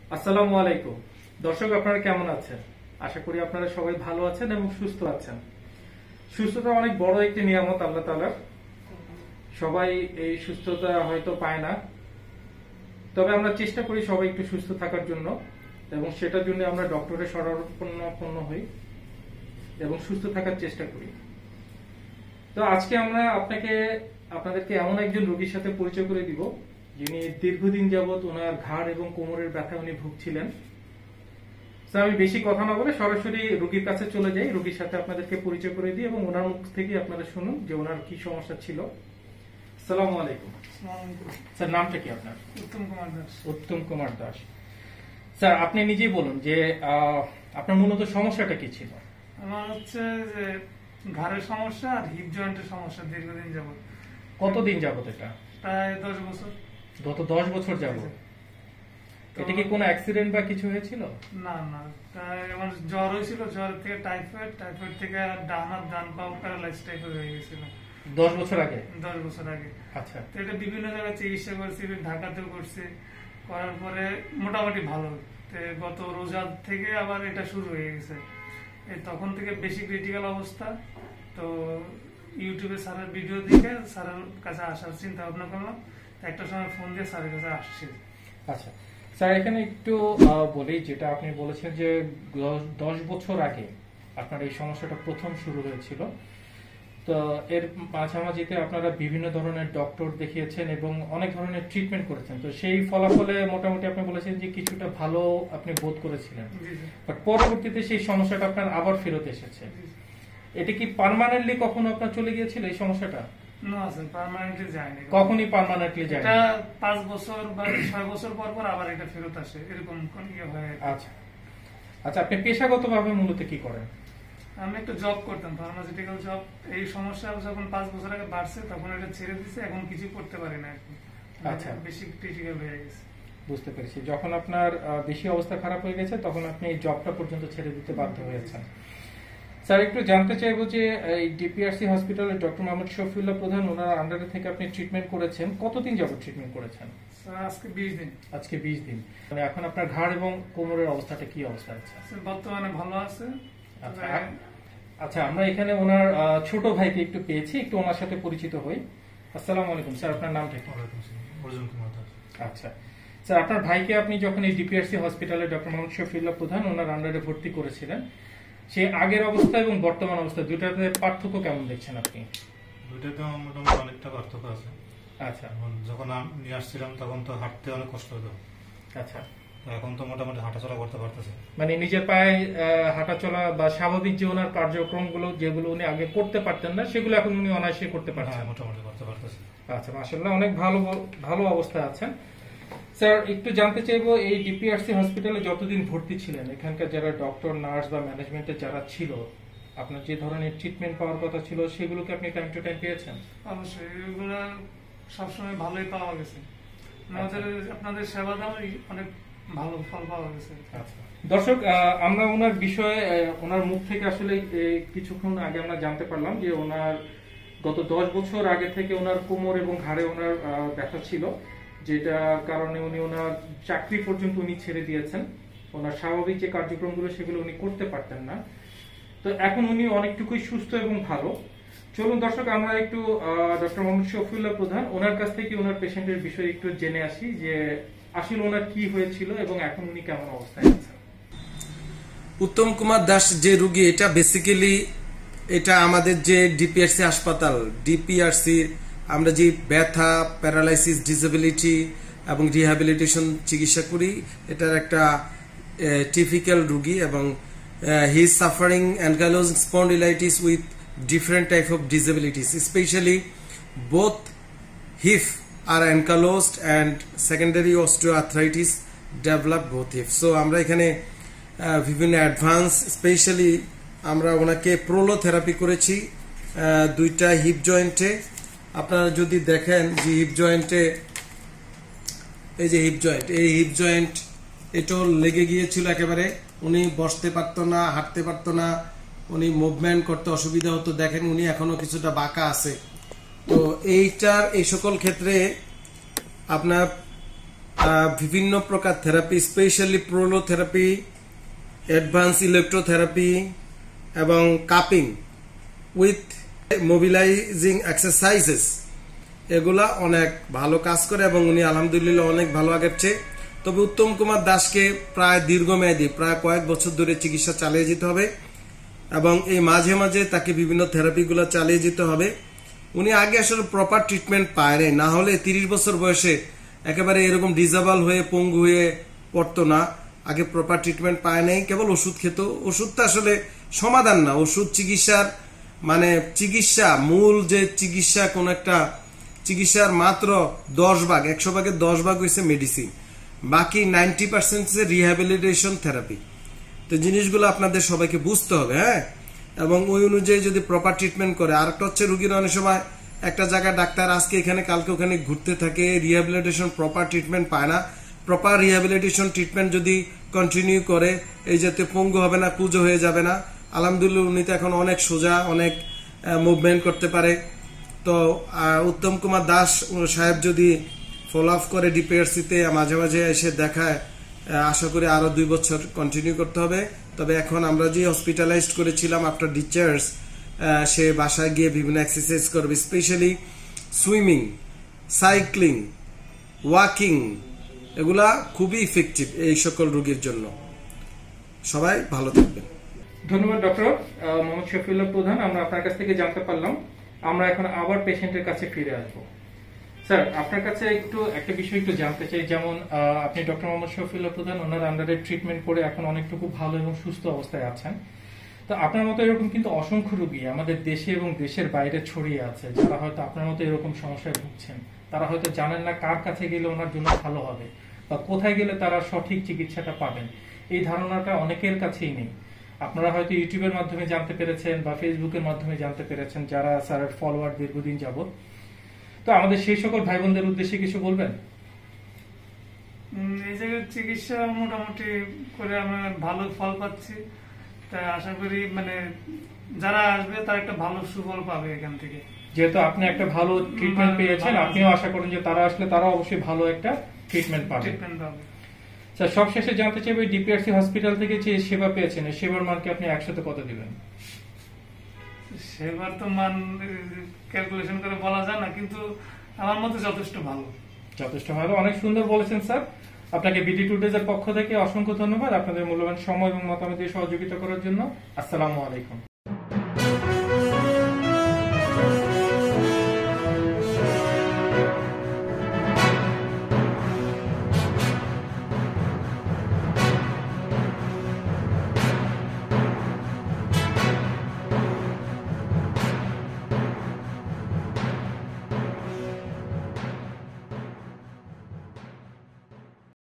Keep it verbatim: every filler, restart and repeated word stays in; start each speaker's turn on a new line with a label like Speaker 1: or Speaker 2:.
Speaker 1: আসসালামু আলাইকুম দর্শক, আপনারা কেমন আছেন? আশা করি আপনারা সবাই ভালো আছেন এবং সুস্থ আছেন। সুস্থতা অনেক বড় একটি নিয়ামত আল্লাহ তাআলার। সবাই এই সুস্থতা হয়তো পায় না, তবে আমরা চেষ্টা করি সবাই একটু সুস্থ থাকার জন্য, এবং সেটার জন্য আমরা ডক্টরের শরণাপন্ন হই এবং সুস্থ থাকার চেষ্টা করি। তো আজকে আমরা আপনাকে আপনাদেরকে এমন একজন রোগীর সাথে পরিচয় করে দিব যিনি দীর্ঘদিন যাবত ওনার ঘাড় এবং কোমরের ব্যথা উনি ভুগছিলেন। আমি বেশি কথা না বলে সরাসরি রোগীর কাছে চলে যাই, রোগীর সাথে আপনাদেরকে পরিচয় করে দিই এবং ওনার মুখ থেকে আপনারা শুনুন যে ওনার কি সমস্যা ছিল। আসসালামু আলাইকুম স্যার, নামটা কি আপনার?
Speaker 2: উত্তম কুমার দাস।
Speaker 1: উত্তম কুমার দাস। স্যার, আপনি নিজেই বলুন যে আপনার মূলত সমস্যাটা কি ছিল?
Speaker 2: আমার হচ্ছে যে ঘাড়ের সমস্যা আর হিপ জয়েন্টের সমস্যা দীর্ঘদিন যাবত।
Speaker 1: কতদিন যাবত? এটা
Speaker 2: প্রায় দশ বছর।
Speaker 1: গত দশ বছর যাবত? এটা কি কোনো অ্যাক্সিডেন্ট বা কিছু হয়েছিল?
Speaker 2: না না, প্রায় আমার জ্বর হয়েছিল, জ্বর থেকে টাইফয়েড, টাইফয়েড থেকে ডান হাত ডান পাও প্যারালাইজ টাইপের হয়ে গেছিল
Speaker 1: দশ বছর আগে।
Speaker 2: দশ বছর আগে।
Speaker 1: আচ্ছা।
Speaker 2: তো এটা বিভিন্ন জায়গায় চিকিৎসা করছি, ঢাকাতেও করছি, করার পরে মোটামুটি ভালো। তো গত রোজার থেকে আবার এটা শুরু হয়ে গেছে। এই তখন থেকে বেশি ক্রিটিক্যাল অবস্থা। তো ইউটিউবে স্যারের ভিডিও দেখে স্যারের কাছে আসার চিন্তা ভাবনা করলাম। একটা সময় ফোন দিয়ে স্যারের কাছে আসছি।
Speaker 1: আচ্ছা স্যার, এখানে একটু বলি, যেটা আপনি বলেছেন যে দশ বছর আগে আপনার এই সমস্যাটা প্রথম শুরু হয়েছিল। তো এর মাঝামাঝিতে আপনারা বিভিন্ন ধরনের ডক্টর দেখিয়েছেন এবং অনেক ধরনের ট্রিটমেন্ট করেছেন। তো সেই ফলাফলে মোটামুটি আপনি বলেছেন যে কিছুটা ভালো আপনি বোধ করেছিলেন, বাট পরবর্তীতে সেই সমস্যাটা আপনার আবার ফেরত এসেছে। এটা কি পার্মানেন্টলি কখনো আপনার চলে গিয়েছিল এই সমস্যাটা?
Speaker 2: না স্যার, পার্মানেন্টলি যায়নি।
Speaker 1: কখনই পার্মানেন্টলি যায়নি?
Speaker 2: এটা পাঁচ বছর বা ছয় বছর পর পর আবার এটা ফেরত আসে, এরকম কোন ইয়ে হয়।
Speaker 1: আচ্ছা আচ্ছা, আপনি পেশাগতভাবে মূলত কি করেন?
Speaker 2: আমি একটু জব করতাম, ফার্মাসিউটিক্যাল জব। এই সমস্যা যখন পাঁচ বছর আগে বাড়ছে তখন এটা ছেড়ে দিছে, এখন কিছু করতে পারি না।
Speaker 1: আচ্ছা,
Speaker 2: বেশি ক্রিটিক্যাল হয়ে গেছে।
Speaker 1: বুঝতে পেরেছি। যখন আপনার বেশি অবস্থা খারাপ হয়ে গেছে তখন আপনি এই জবটা পর্যন্ত ছেড়ে দিতে বাধ্য হয়েছেন। স্যার, একটু জানতে চাইবো যে এই ডিপিআরসি হসপিটালে ডক্টর মোহাম্মদ শফিউল্লাহ প্রধান ওনার আন্ডারে থেকে আপনি ট্রিটমেন্ট করেছেন, কতদিন যাবত ট্রিটমেন্ট করেছেন?
Speaker 2: স্যার আজকে বিশ দিন।
Speaker 1: আজকে বিশ দিন। মানে এখন আপনার ঘাড় এবং কোমরের অবস্থাটা কি অবস্থা আছে?
Speaker 2: বর্তমানে ভালো আছে।
Speaker 1: আচ্ছা আচ্ছা, আমরা এখানে ওনার ছোট ভাইকে একটু পেয়েছি, একটু ওনার সাথে পরিচিত হই। আসসালামু আলাইকুম স্যার, আপনার নামটা কি?
Speaker 2: অর্জুন কুমার দাস।
Speaker 1: আচ্ছা স্যার, আপনার ভাইকে আপনি যখন এই ডিপিআরসি হসপিটালে ডক্টর মোহাম্মদ শফিউল্লাহ প্রধান ওনার আন্ডারে ভর্তি করেছিলেন, সে আগের অবস্থা এবং বর্তমান অবস্থা দুইটাতে পার্থক্য কেমন দেখছেন আপনি?
Speaker 3: দুইটাতে মোটামুটি অনেকটা পার্থক্য আছে।
Speaker 1: আচ্ছা,
Speaker 3: যখন আমি নিয়ে আসছিলাম তখন তো হাঁটতে অনেক কষ্ট হতো।
Speaker 1: আচ্ছা,
Speaker 3: এখন তো মোটামুটি হাঁটাচলা করতে পারতেছে,
Speaker 1: মানে নিজের পায়ে হাঁটাচলা বা স্বাভাবিক যে ওনার কার্যক্রমগুলো যেগুলো উনি আগে করতে পারতেন না সেগুলো এখন উনি অনায়াসে করতে পারছেন।
Speaker 3: মোটামুটি করতে পারতেছে।
Speaker 1: আচ্ছা, মাশাআল্লাহ, অনেক ভালো ভালো অবস্থায় আছেন। স্যার, একটু জানতে চাইবো, এই ডিপিআরসি হসপিটালে যতদিন ভর্তি ছিলেন এখানকার যারা ডক্টর, নার্স বা ম্যানেজমেন্টে যারা ছিল, আপনার যে ধরনের ট্রিটমেন্ট পাওয়ার কথা ছিল সেগুলোকে আপনি টাইম টু টাইম পেয়েছেন?
Speaker 2: অবশ্যই, এগুলো সবসময় ভালোই পাওয়া গেছে। আমাদের আপনাদের সেবা দাও অনেক ভালো ফল পাওয়া গেছে।
Speaker 1: আচ্ছা দর্শক, আমরা ওনার বিষয়ে ওনার মুখ থেকে আসলে কিছুক্ষণ আগে আমরা জানতে পারলাম যে ওনার গত দশ বছর আগে থেকে ওনার কোমর এবং ঘাড়ে ওনার ব্যথা ছিল, যেটা কারণে উনি ওনার চাকরি পর্যন্ত উনি ছেড়ে দিয়েছেন। ওনার স্বাভাবিক যে কার্যক্রমগুলো সেগুলো উনি করতে পারতেন না। তো এখন উনি অনেকটুকুই সুস্থ এবং ভালো। চলুন দর্শক, আমরা একটু ডক্টর মোহাম্মদ শফিউল্লাহ প্রধান ওনার কাছ থেকে ওনার পেশেন্টের বিষয়ে একটু জেনে আসি যে আসলে ওনার কি হয়েছিল এবং এখন উনি কেমন অবস্থায় আছেন।
Speaker 4: উত্তম কুমার দাস যে রোগী, এটা বেসিক্যালি এটা আমাদের যে ডিপিআরসি হাসপাতাল, ডিপিআরসি আমরা যে ব্যথা, প্যারালাইসিস, ডিসেবিলিটি এবং রিহ্যাবিলিটেশন চিকিৎসা করি, এটার একটা টিপিক্যাল রোগী। এবং he is suffering ankylosing spondylitis with different type of disabilities, especially both hip are ankylosed and secondary osteoarthritis develop both hips. So আমরা এখানে বিভিন্ন অ্যাডভান্স, স্পেশালি আমরা ওনাকে প্রোলোথেরাপি করেছি দুইটা হিপ জয়েন্টে। আপনারা যদি দেখেন যে হিপ জয়েন্টে, এই যে হিপ জয়েন্ট, এই হিপ জয়েন্ট এটাও লেগে গিয়েছিল একেবারে। উনি বসতে পারতো না, হাঁটতে পারতো না, উনি মুভমেন্ট করতে অসুবিধা হতো। দেখেন উনি এখনো কিছুটা বাঁকা আছে। তো এইটার এই সকল ক্ষেত্রে আপনার আহ, বিভিন্ন প্রকার therapy, specially prolotherapy, advance electrotherapy এবং কাপিং উইথ মোবিলাইজিং এক্সারসাইজেস, এগুলা অনেক ভালো কাজ করে এবং উনি আলহামদুলিল্লাহ অনেক ভালো আগের চেয়ে। তবে উত্তম কুমার দাসকে প্রায় দীর্ঘমেয়াদী প্রায় কয়েক বছর ধরে চিকিৎসা চালিয়ে যেতে হবে এবং এই মাঝে মাঝে তাকে বিভিন্ন থেরাপিগুলো চালিয়ে যেতে হবে। উনি আগে আসলে প্রপার ট্রিটমেন্ট পায় নাই, না হলে তিরিশ বছর বয়সে একেবারে এরকম ডিজাবল হয়ে পঙ্গু হয়ে পড়তো না। আগে প্রপার ট্রিটমেন্ট পায় নাই, কেবল ওষুধ খেত। ওষুধটা আসলে সমাধান না, ওষুধ চিকিৎসার মানে চিকিৎসা মূল যে চিকিৎসা, কোন একটা চিকিৎসার মাত্র দশ ভাগ একশো ভাগের দশ ভাগ হয়েছে মেডিসিন, বাকি নাইনটি পার্সেন্ট রিহ্যাবিলিটেশন থেরাপি। তো জিনিসগুলো আপনাদের সবাইকে বুঝতে হবে, হ্যাঁ, এবং ওই অনুযায়ী যদি প্রপার ট্রিটমেন্ট করে। আরেকটা হচ্ছে রুগীরা অনেক সময় একটা জায়গায় ডাক্তার আজকে এখানে কালকে ওখানে ঘুরতে থাকে, রিহ্যাবিলিটেশন প্রপার ট্রিটমেন্ট পায় না। প্রপার রিহ্যাবিলিটেশন ট্রিটমেন্ট যদি কন্টিনিউ করে এই যাতে পঙ্গু হবে না, কুজো হয়ে যাবে না। আলহামদুলিল্লাহ উনি তো এখন অনেক সোজা, অনেক মুভমেন্ট করতে পারে। তো উত্তম কুমার দাস সাহেব যদি ফলো আপ করে ডিপিআরসিতে মাঝে মাঝে এসে দেখায়, আশা করি আরো দুই বছর কন্টিনিউ করতে হবে। তবে এখন আমরা যে হসপিটালাইজড করেছিলাম আফটার ডিসচার্জ, সে বাসায় গিয়ে বিভিন্ন এক্সারসাইজ করবে, স্পেশালি সুইমিং, সাইক্লিং, ওয়াকিং, এগুলা খুবই ইফেক্টিভ এই সকল রোগীর জন্য। সবাই ভালো থাকবেন।
Speaker 1: ধন্যবাদ ডক্টর মোহাম্মদ শফিউল্লাহ প্রধান। আমরা আপনার কাছ থেকে জানতে পারলাম। আমরা এখন আবার পেশেন্টের কাছে ফিরে আসবো। স্যার, আপনার কাছে একটু একটা বিষয় একটু জানতে চাই, যেমন আপনি ডক্টর মোহাম্মদ শফিউল্লাহ প্রধান, ওনার আন্ডারে ট্রিটমেন্ট করে এখন অনেকটুকু ভালো এবং সুস্থ অবস্থায় আছেন। তো আপনার মতো এরকম কিন্তু অসংখ্য রোগী আমাদের দেশে এবং দেশের বাইরে ছড়িয়ে আছে, যারা হয়তো আপনার মতো এরকম সমস্যায় ভুগছেন। তারা হয়তো জানেন না কার কাছে গেলে ওনার জন্য ভালো হবে বা কোথায় গেলে তারা সঠিক চিকিৎসাটা পাবেন। এই ধারণাটা অনেকের কাছেই নেই। আপনারা হয়তো ইউটিউবের মাধ্যমে জানতে পেরেছেন বা ফেসবুকের মাধ্যমে জানতে পেরেছেন, যারা স্যারের ফলোয়ার দীর্ঘদিন যাবত। তো আমাদের সেই সকল ভাই বোনদের উদ্দেশ্যে কিছু বলবেন?
Speaker 2: এই জায়গায় চিকিৎসা মোটামুটি করে আমরা ভালো ফল পাচ্ছি, তাই আশা করি মানে যারা আসবে তারা একটা ভালো সুফল পাবে এখান থেকে।
Speaker 1: যেহেতু আপনি একটা ভালো ট্রিটমেন্ট পেয়েছেন, আপনিও আশা করেন যে তারা আসলে তারা অবশ্যই ভালো একটা ট্রিটমেন্ট পাবে।
Speaker 2: ট্রিটমেন্ট পাবে।
Speaker 1: স্যার, সবশেষে জানতে চাইবো, ডিপিআরসি হসপিটাল থেকে যে সেবা পেয়েছেন, এই সেবার মানকে আপনি একসাথে কত দিবেন?
Speaker 2: সেবার তো মান ক্যালকুলেশন করে বলা যায় না, কিন্তু আমার মতে যথেষ্ট ভালো।
Speaker 1: যথেষ্ট ভালো, অনেক সুন্দর বলেছেন স্যার। আপনাকে বিডি টুডেজ এর পক্ষ থেকে অসংখ্য ধন্যবাদ আপনাদের মূল্যবান সময় এবং মতামত দিয়ে সহযোগিতা করার জন্য। আসসালামু আলাইকুম।